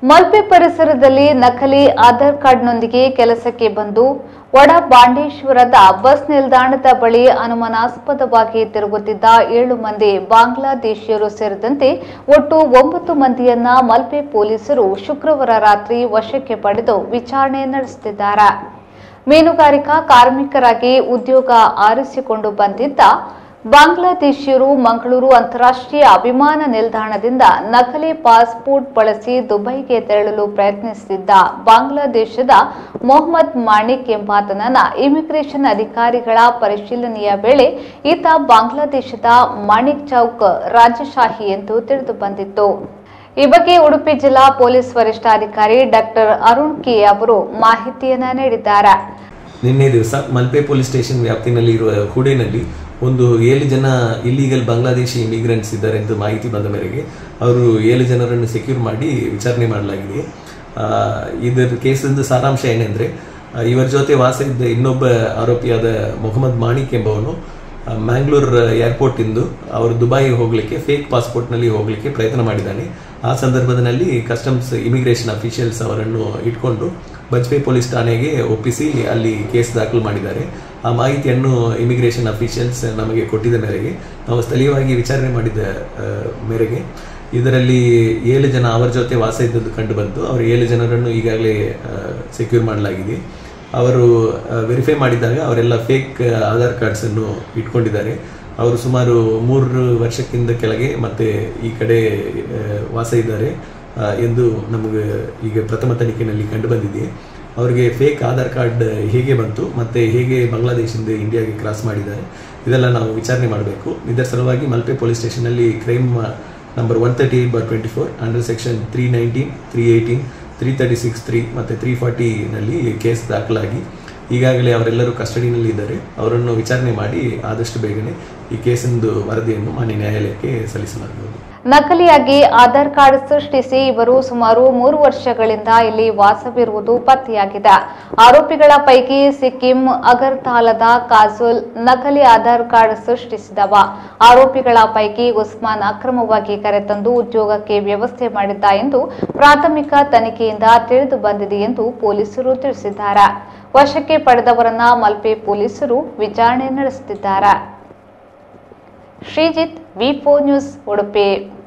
ಮಲ್ಪೆ ಪರಿಸರದಲ್ಲಿ ನಕಲಿ ಆಧಾರ್ ಕಾರ್ಡ್ನೊಂದಿಗೆ ಕೆಲಸಕ್ಕೆ ಬಂದು ವಡಬಾಂಡೇಶ್ವರದ ಬಸ್ ನಿಲ್ದಾಣದ ಬಳಿ ಅನುಮಾನಾಸ್ಪದವಾಗಿ ತಿರುಗುತ್ತಿದ್ದ 7 ಮಂದಿ ಬಾಂಗ್ಲಾದೇಶಿಯರು ಸೇರಿದಂತೆ ಒಟ್ಟು 9 ಮಂದಿಯನ್ನ ಮಲ್ಪೆ ಪೊಲೀಸರು ಶುಕ್ರವಾರ ರಾತ್ರಿ ವಶಕ್ಕೆ ಪಡೆದು ವಿಚಾರಣೆ ನಡೆಸುತ್ತಿದ್ದಾರೆ. ಮೀನುಗಾರಿಕಾ ಕಾರ್ಮಿಕರಾಗಿ ಉದ್ಯೋಗ ಆರಿಸಿಕೊಂಡು ಬಂದಿದ್ದ ಬಾಂಗ್ಲಾದೇಶಿಯರು ಮಂಗಳೂರು ಅಂತಾರಾಷ್ಟ್ರೀಯ ವಿಮಾನ ನಿಲ್ದಾಣದಿಂದ ನಕಲಿ ಪಾಸ್ಪೋರ್ಟ್ ಬಳಸಿ ದುಬೈಗೆ ತೆರಳಲು ಪ್ರಯತ್ನಿಸುತ್ತಿದ್ದ ಬಾಂಗ್ಲಾದೇಶದ ಮೊಹಮ್ಮದ್ ಮಾಣಿಕ್ ಎಂಬಾತನನ್ನ ಇಮಿಗ್ರೇಷನ್ ಅಧಿಕಾರಿಗಳ ಪರಿಶೀಲನೆಯ ವೇಳೆ ಈತ ಬಾಂಗ್ಲಾದೇಶದ ಮಾಣಿಕ್ ಚೌಕ್ ರಾಜಶಾಹಿ ಎಂದು ತಿಳಿದು ಬಂದಿತ್ತು. ಈ ಬಗ್ಗೆ ಉಡುಪಿ ಜಿಲ್ಲಾ ಪೊಲೀಸ್ ವರಿಷ್ಠಾಧಿಕಾರಿ ಡಾಕ್ಟರ್ ಅರುಣ್ ಕೆ ಅವರು ಮಾಹಿತಿಯನ್ನ ನೀಡಿದ್ದಾರೆ. ನಿನ್ನೆ ದಿವಸ ಮಲ್ಪೆ ಪೊಲೀಸ್ ಸ್ಟೇಷನ್ ವ್ಯಾಪ್ತಿನಲ್ಲಿ ಇರುವ ಹುಡೆನಲ್ಲಿ ಒಂದು 7 ಜನ ಇಲ್ಲಿಗಲ್ ಬಾಂಗ್ಲಾದೇಶಿ ಇಮಿಗ್ರೆಂಟ್ಸ್ ಇದ್ದಾರೆ ಎಂದು ಮಾಹಿತಿ ಬಂದ ಮೇರೆಗೆ ಅವರು 7 ಜನರನ್ನು ಸೆಕ್ಯೂರ್ ಮಾಡಿ ವಿಚಾರಣೆ ಮಾಡಲಾಗಿದೆ. ಇದರ ಕೇಸಿನ ಸಾರಾಂಶ ಏನೆಂದರೆ, ಇವರ ಜೊತೆ ವಾಸ ಇದ್ದ ಇನ್ನೊಬ್ಬ ಆರೋಪಿಯಾದ ಮೊಹಮ್ಮದ್ ಮಾಣಿಕ್ ಎಂಬವನು ಮ್ಯಾಂಗ್ಳೂರ್ ಏರ್ಪೋರ್ಟ್ ಇಂದು ಅವರು ದುಬೈ ಹೋಗಲಿಕ್ಕೆ ಫೇಕ್ ಪಾಸ್ಪೋರ್ಟ್ನಲ್ಲಿ ಹೋಗಲಿಕ್ಕೆ ಪ್ರಯತ್ನ ಮಾಡಿದ್ದಾನೆ. ಆ ಸಂದರ್ಭದಲ್ಲಿ ಕಸ್ಟಮ್ಸ್ ಇಮಿಗ್ರೇಷನ್ ಅಫಿಷಿಯಲ್ಸ್ ಅವರನ್ನು ಇಟ್ಕೊಂಡು ಬಜ್ಪೆ ಪೊಲೀಸ್ ಠಾಣೆಗೆ ಒಪ್ಪಿಸಿ ಅಲ್ಲಿ ಕೇಸ್ ದಾಖಲು ಮಾಡಿದ್ದಾರೆ. ಆ ಮಾಹಿತಿಯನ್ನು ಇಮಿಗ್ರೇಷನ್ ಅಫಿಷಿಯಲ್ಸ್ ನಮಗೆ ಕೊಟ್ಟಿದ್ದ ಮೇರೆಗೆ ನಾವು ಸ್ಥಳೀಯವಾಗಿ ವಿಚಾರಣೆ ಮಾಡಿದ ಮೇರೆಗೆ ಇದರಲ್ಲಿ 7 ಜನ ಅವರ ಜೊತೆ ವಾಸ ಇದ್ದದ್ದು ಕಂಡು ಬಂತು. ಅವರು 7 ಜನರನ್ನು ಈಗಾಗಲೇ ಸೆಕ್ಯೂರ್ ಮಾಡಲಾಗಿದೆ. ಅವರು ವೆರಿಫೈ ಮಾಡಿದಾಗ ಅವರೆಲ್ಲ ಫೇಕ್ ಆಧಾರ್ ಕಾರ್ಡ್ಸ್ ಅನ್ನು ಇಟ್ಕೊಂಡಿದ್ದಾರೆ. ಅವರು ಸುಮಾರು 3 ವರ್ಷಕ್ಕಿಂತ ಕೆಳಗೆ ಮತ್ತೆ ಈ ಕಡೆ ವಾಸ ಇದ್ದಾರೆ ಎಂದು ನಮಗೆ ಈಗ ಪ್ರಥಮ ತನಿಖೆಯಲ್ಲಿ ಕಂಡು ಬಂದಿದೆ. ಅವರಿಗೆ ಫೇಕ್ ಆಧಾರ್ ಕಾರ್ಡ್ ಹೇಗೆ ಬಂತು ಮತ್ತೆ ಹೇಗೆ ಬಾಂಗ್ಲಾದೇಶದಿಂದ ಇಂಡಿಯಾಗೆ ಕ್ರಾಸ್ ಮಾಡಿದ್ದಾರೆ ಇದೆಲ್ಲ ನಾವು ವಿಚಾರಣೆ ಮಾಡಬೇಕು. ಇದರ ಸಲುವಾಗಿ ಮಲ್ಪೆ ಪೊಲೀಸ್ ಸ್ಟೇಷನ್ನಲ್ಲಿ ಕ್ರೈಮ್ ನಂಬರ್ 138/24 ಅಂಡರ್ ಸೆಕ್ಷನ್ 319, 318, 336(3) ಮತ್ತು 340 ನಲ್ಲಿ ಕೇಸ್ ದಾಖಲಾಗಿ ಈಗಾಗಲೇ ಅವರೆಲ್ಲರೂ ಕಸ್ಟಡಿನಲ್ಲಿ ಇದ್ದಾರೆ. ಅವರನ್ನು ವಿಚಾರಣೆ ಮಾಡಿ ಆದಷ್ಟು ಬೇಗನೆ ಈ ಕೇಸಿಂದು ವರದಿಯನ್ನು ಮಾನ್ಯ ನ್ಯಾಯಾಲಯಕ್ಕೆ ಸಲ್ಲಿಸಲಾಗುವುದು. ನಕಲಿಯಾಗಿ ಆಧಾರ್ ಕಾರ್ಡ್ ಸೃಷ್ಟಿಸಿ ಇವರು ಸುಮಾರು 3 ವರ್ಷಗಳಿಂದ ಇಲ್ಲಿ ವಾಸವಿರುವುದು ಪತ್ತೆಯಾಗಿದೆ. ಆರೋಪಿಗಳ ಪೈಕಿ ಸಿಕ್ಕಿಂ ಅಗರ್ತಲಾದ ಕಾಜೋಲ್ ನಕಲಿ ಆಧಾರ್ ಕಾರ್ಡ್ ಸೃಷ್ಟಿಸಿದವ. ಆರೋಪಿಗಳ ಪೈಕಿ ಉಸ್ಮಾನ್ ಅಕ್ರಮವಾಗಿ ಕರೆತಂದು ಉದ್ಯೋಗಕ್ಕೆ ವ್ಯವಸ್ಥೆ ಮಾಡಿದ್ದ ಎಂದು ಪ್ರಾಥಮಿಕ ತನಿಖೆಯಿಂದ ತಿಳಿದು ಬಂದಿದೆ ಎಂದು ಪೊಲೀಸರು ತಿಳಿಸಿದ್ದಾರೆ. ವಶಕ್ಕೆ ಪಡೆದವರನ್ನ ಮಲ್ಪೆ ಪೊಲೀಸರು ವಿಚಾರಣೆ ನಡೆಸುತ್ತಿದ್ದಾರೆ. ಶ್ರೀಜಿತ್, ವಿ4 ನ್ಯೂಸ್, ಉಡುಪಿ.